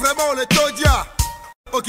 vraiment, on est Todia. Ok.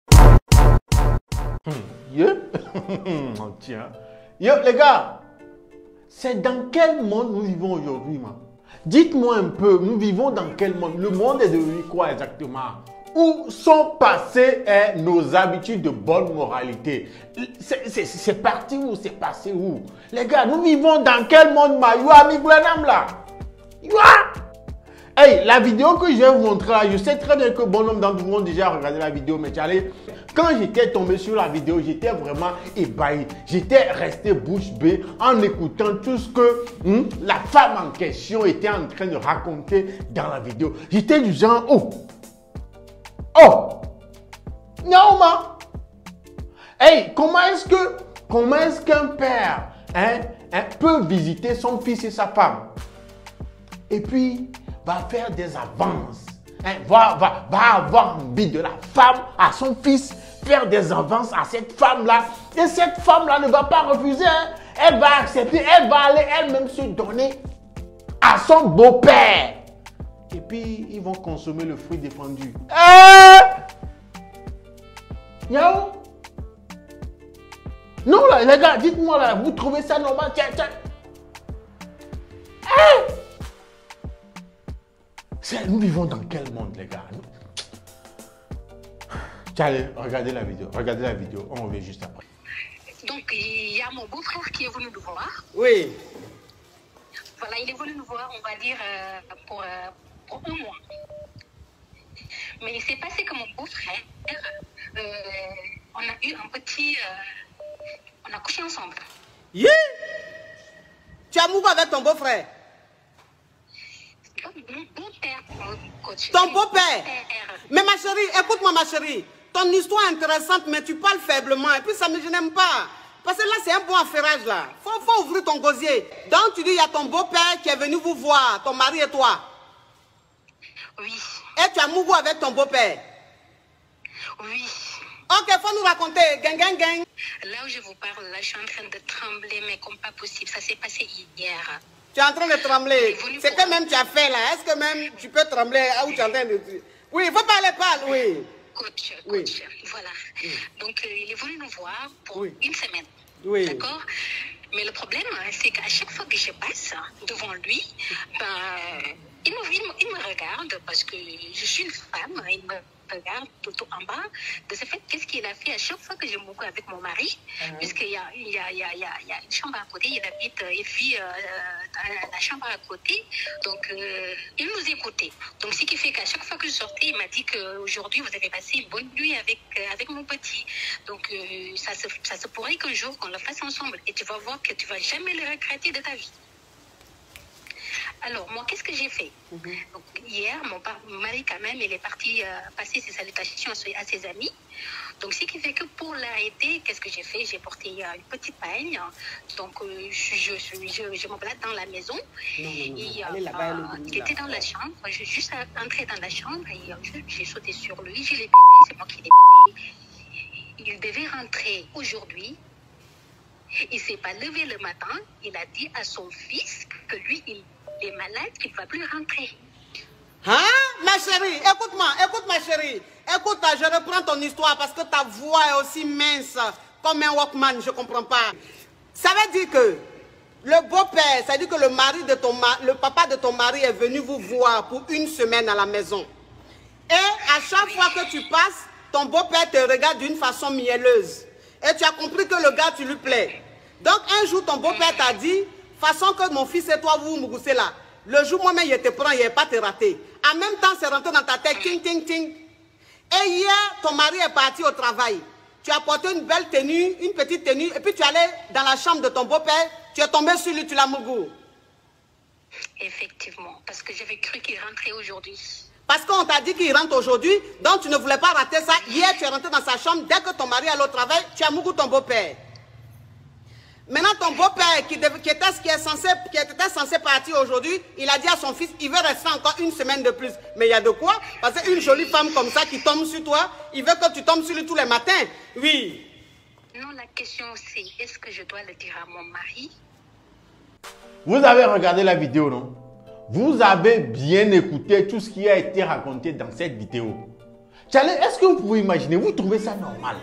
Tiens. Yo, les gars, c'est dans quel monde nous vivons aujourd'hui, man? Dites-moi un peu, nous vivons dans quel monde? Le monde est devenu quoi exactement? Où sont passées nos habitudes de bonne moralité? C'est parti où? C'est passé où? Les gars, nous vivons dans quel monde, ma? Youa, mi goulanam là? Youa! Hey, la vidéo que je vais vous montrer là, je sais très bien que bon nombre d'entre vous ont déjà regardé la vidéo, mais quand j'étais tombé sur la vidéo, j'étais vraiment ébahi. J'étais resté bouche bée en écoutant tout ce que la femme en question était en train de raconter dans la vidéo. J'étais du genre, oh, Naoma. Hey, comment est-ce qu'un père peut visiter son fils et sa femme et puis va faire des avances, va avoir envie de la femme à son fils, faire des avances à cette femme-là. Et cette femme-là ne va pas refuser, elle va accepter, elle va aller elle-même se donner à son beau-père. Et puis, ils vont consommer le fruit défendu. Yao? Non, là, les gars, dites-moi là, vous trouvez ça normal? Tiens. Nous vivons dans quel monde, les gars? Allez, regardez la vidéo, on revient juste après. Donc, il y a mon beau-frère qui est venu nous voir. Oui. Voilà, il est venu nous voir, on va dire, pour un mois. Mais il s'est passé que mon beau-frère, on a eu un petit... on a couché ensemble. Yeah. Tu as mouru avec ton beau-frère? Mon père, coach. Ton beau-père? Mais ma chérie, écoute-moi ma chérie. Ton histoire est intéressante, mais tu parles faiblement. Et puis ça je n'aime pas. Parce que là, c'est un bon affairage là. Faut ouvrir ton gosier. Donc tu dis, il y a ton beau-père qui est venu vous voir, ton mari et toi. Oui. Et tu as mouru avec ton beau-père? Oui. Ok, faut nous raconter. Gang. Là où je vous parle, là, je suis en train de trembler, mais comme pas possible. Ça s'est passé hier. Tu es en train de trembler. C'est que même tu as fait là. Est-ce que même tu peux trembler où tu es en train de dire? Oui, il faut parler, oui. Coach, oui. Voilà. Donc, il est venu nous voir pour une semaine. Oui. D'accord? Mais le problème, c'est qu'à chaque fois que je passe devant lui, il me regarde parce que je suis une femme, il me regarde tout en bas. De ce fait, qu'est-ce qu'il a fait à chaque fois que je mourrais avec mon mari, puisqu'il y a une chambre à côté, il habite, il vit dans la chambre à côté, donc il nous écoutait. Donc ce qui fait qu'à chaque fois que je sortais, il m'a dit qu'aujourd'hui vous avez passé une bonne nuit avec mon petit. Donc ça se pourrait qu'un jour qu'on le fasse ensemble et tu vas voir que tu vas jamais le regretter de ta vie. Alors, moi, qu'est-ce que j'ai fait? Donc, hier, mon mari, quand même, il est parti passer ses salutations à ses amis. Donc, ce qui fait que pour l'arrêter, qu'est-ce que j'ai fait? J'ai porté une petite peigne. Donc, je me balade dans la maison. Il était dans la chambre. Je suis juste entrée dans la chambre et j'ai sauté sur lui. Je l'ai baisé. C'est moi qui l'ai baisé. Il devait rentrer aujourd'hui. Il ne s'est pas levé le matin. Il a dit à son fils que lui, il est malade, qu'il ne va plus rentrer. Hein? Ma chérie, écoute ma chérie. Écoute, je reprends ton histoire parce que ta voix est aussi mince comme un Walkman, je ne comprends pas. Ça veut dire que le beau-père, ça veut dire que le papa de ton mari est venu vous voir pour une semaine à la maison. Et à chaque fois que tu passes, ton beau-père te regarde d'une façon mielleuse. Et tu as compris que le gars, tu lui plais. Donc un jour, ton beau-père t'a dit, façon que mon fils et toi, vous me goussez là. Le jour moi-même, il te prend, il n'est pas te rater. En même temps, c'est rentré dans ta tête, ting. Et hier, ton mari est parti au travail. Tu as porté une belle tenue, une petite tenue, et puis tu es allé dans la chambre de ton beau-père, tu es tombé sur lui, tu l'as mougou. Effectivement, parce que j'avais cru qu'il rentrait aujourd'hui. Parce qu'on t'a dit qu'il rentre aujourd'hui, donc tu ne voulais pas rater ça. Hier, tu es rentré dans sa chambre, dès que ton mari allait au travail, tu as mougou ton beau-père. Maintenant, ton beau-père qui était censé partir aujourd'hui, il a dit à son fils, il veut rester encore une semaine de plus. Mais il y a de quoi? Parce qu'une jolie femme comme ça qui tombe sur toi, il veut que tu tombes sur lui tous les matins. Oui. Non, la question c'est, est-ce que je dois le dire à mon mari? Vous avez regardé la vidéo, non? Vous avez bien écouté tout ce qui a été raconté dans cette vidéo. Est-ce que vous pouvez imaginer, vous trouvez ça normal?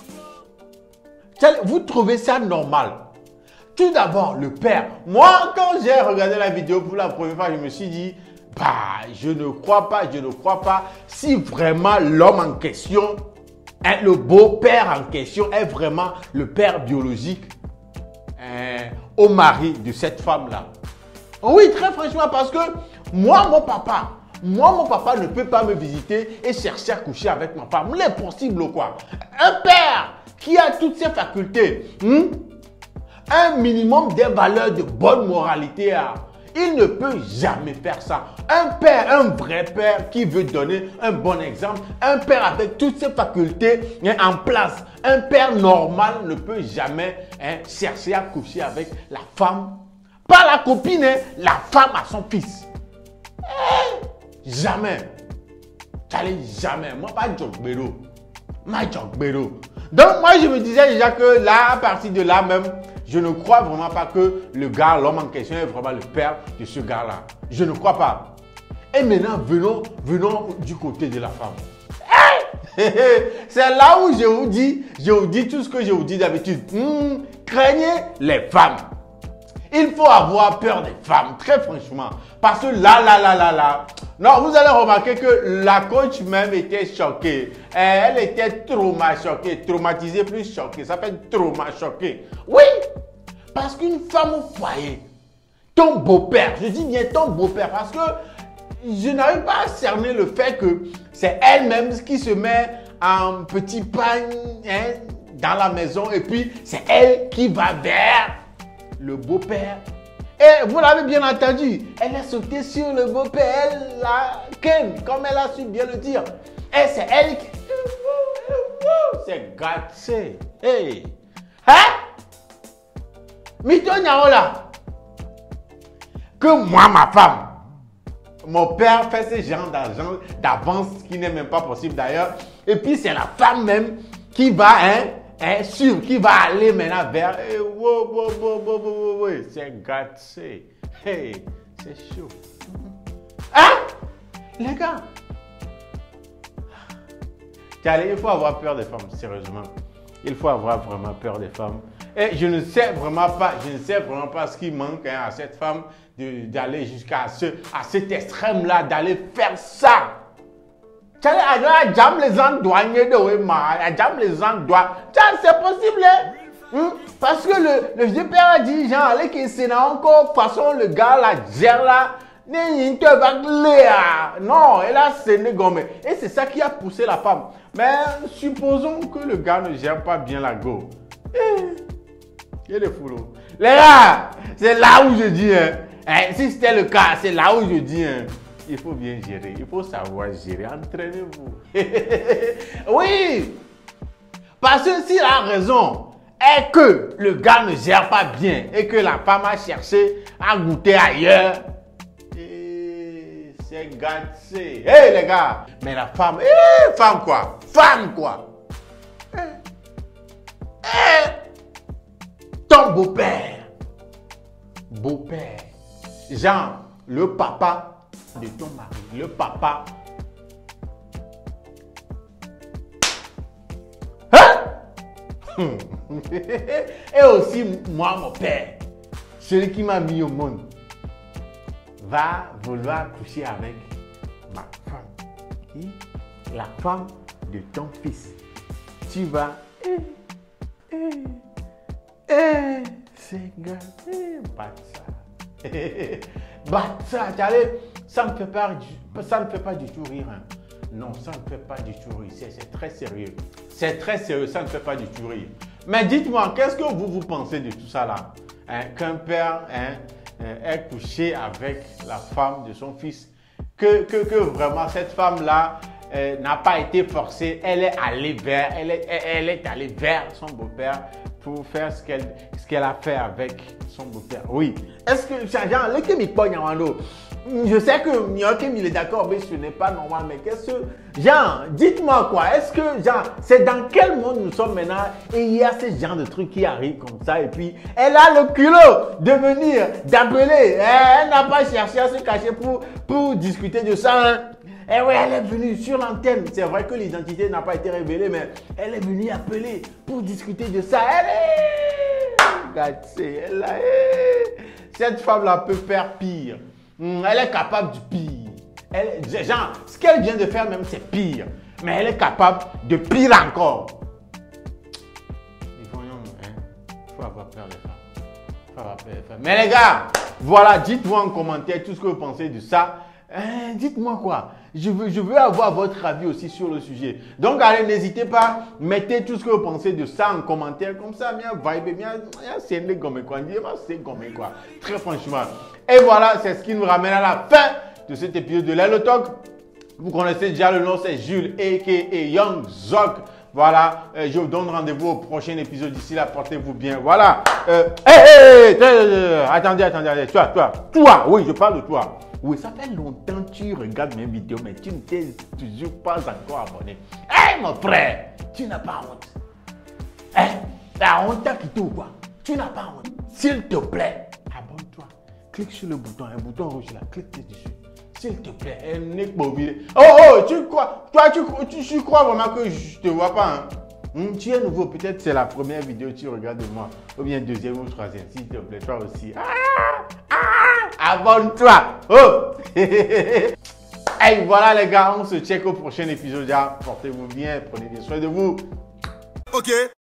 Vous trouvez ça normal? Tout d'abord, le père. Moi, quand j'ai regardé la vidéo pour la première fois, je me suis dit, bah, je ne crois pas si vraiment l'homme en question, le beau-père en question est vraiment le père biologique au mari de cette femme-là. Oui, très franchement, parce que moi, mon papa ne peut pas me visiter et chercher à coucher avec ma femme. L'impossible ou quoi? Un père qui a toutes ses facultés, un minimum des valeurs de bonne moralité, il ne peut jamais faire ça. Un père, un vrai père qui veut donner un bon exemple, un père avec toutes ses facultés en place, un père normal ne peut jamais chercher à coucher avec la femme, pas la copine, la femme à son fils. Jamais. Jamais. Moi, pas Jogbero. Donc, moi, je me disais déjà que là, à partir de là même, je ne crois vraiment pas que le gars, l'homme en question, est vraiment le père de ce gars-là. Je ne crois pas. Et maintenant, venons du côté de la femme. C'est là où je vous dis tout ce que je vous dis d'habitude. Craignez les femmes. Il faut avoir peur des femmes, très franchement. Parce que là. Non, vous allez remarquer que la coach même était choquée. Elle était traumatisée, plus choquée. Ça fait trauma choquée. Oui, parce qu'une femme au foyer, ton beau-père, je dis bien ton beau-père, parce que je n'arrive pas à cerner le fait que c'est elle-même qui se met en petit pain dans la maison et puis c'est elle qui va vers le beau-père. Et vous l'avez bien entendu, elle est sautée sur le beau-père, elle l'a ken, comme elle a su bien le dire. Et c'est elle qui... C'est gâté. Hey. Mito Nyaola. Que moi, ma femme, mon père fait ce genre d'argent d'avance qui n'est même pas possible d'ailleurs. Et puis c'est la femme même qui va, qui va aller maintenant vers... c'est gâté. Hey, c'est chaud. Les gars. Il faut avoir peur des femmes, sérieusement. Il faut avoir vraiment peur des femmes. Et je ne sais vraiment pas ce qui manque à cette femme d'aller jusqu'à cet extrême-là, d'aller faire ça. Elle jam les endroits, c'est possible. Parce que le vieux père a dit, genre, allez que c'est encore façon le gars la gère là. Non, elle a saigné gomme. Et c'est ça qui a poussé la femme. Mais supposons que le gars ne gère pas bien la go. Il y a des foulots. Les gars, c'est là où je dis, si c'était le cas, c'est là où je dis, il faut bien gérer. Il faut savoir gérer. Entraînez-vous. Oui. Parce que si la raison est que le gars ne gère pas bien et que la femme a cherché à goûter ailleurs, c'est gâté. Hey les gars. Mais la femme, femme quoi? Ton beau-père. Genre, le papa de ton mari. Le papa. Et aussi, moi, mon père, celui qui m'a mis au monde, va vouloir coucher avec ma femme. La femme de ton fils. Tu vas... c'est gâté. Batsa, ça ne fait pas du tout rire. Non, ça ne fait pas du tout rire. C'est très sérieux. C'est très sérieux, ça ne fait pas du tout rire. Mais dites-moi, qu'est-ce que vous pensez de tout ça là? Qu'un père est couché avec la femme de son fils. Que vraiment cette femme-là n'a pas été forcée. Elle est allée vers son beau-père pour faire ce qu'elle a fait avec son beau-père. Oui. Est-ce que, genre, je sais que Nyokim il est d'accord, mais ce n'est pas normal. Mais qu'est-ce que, genre, dites-moi quoi. Est-ce que, genre, c'est dans quel monde nous sommes maintenant et il y a ce genre de trucs qui arrivent comme ça et puis elle a le culot de venir, d'appeler. Elle n'a pas cherché à se cacher pour discuter de ça. Eh oui, elle est venue sur l'antenne. C'est vrai que l'identité n'a pas été révélée, mais elle est venue appeler pour discuter de ça. Cette femme-là peut faire pire. Elle est capable du pire. Genre, ce qu'elle vient de faire même, c'est pire. Mais elle est capable de pire encore. Il faut avoir peur des femmes. Mais les gars, voilà, dites-moi en commentaire tout ce que vous pensez de ça. Dites-moi quoi. Je veux avoir votre avis aussi sur le sujet. Donc, allez, n'hésitez pas. Mettez tout ce que vous pensez de ça en commentaire. Comme ça, bien vibe, bien c'est quoi. Très franchement. Et voilà, c'est ce qui nous ramène à la fin de cet épisode de Lelo Talk. Vous connaissez déjà le nom, c'est Jules a.k.a. Young Zog. Voilà, je vous donne rendez-vous au prochain épisode. D'ici là, portez-vous bien. Voilà. Attendez. Toi, oui, je parle de toi. Oui, ça fait longtemps que tu regardes mes vidéos, mais tu ne t'es toujours pas encore abonné. Mon frère, tu n'as pas honte. La honte t'a quitté ou quoi? Tu n'as pas honte. S'il te plaît, abonne-toi. Clique sur le bouton, un bouton rouge là, clique dessus. S'il te plaît, tu crois vraiment que je te vois pas, hein? Tu es nouveau, peut-être c'est la première vidéo que tu regardes de moi, ou bien deuxième ou troisième, s'il te plaît, toi aussi. Abonne-toi. Et voilà les gars, on se check au prochain épisode. Portez-vous bien, prenez bien soin de vous. Ok.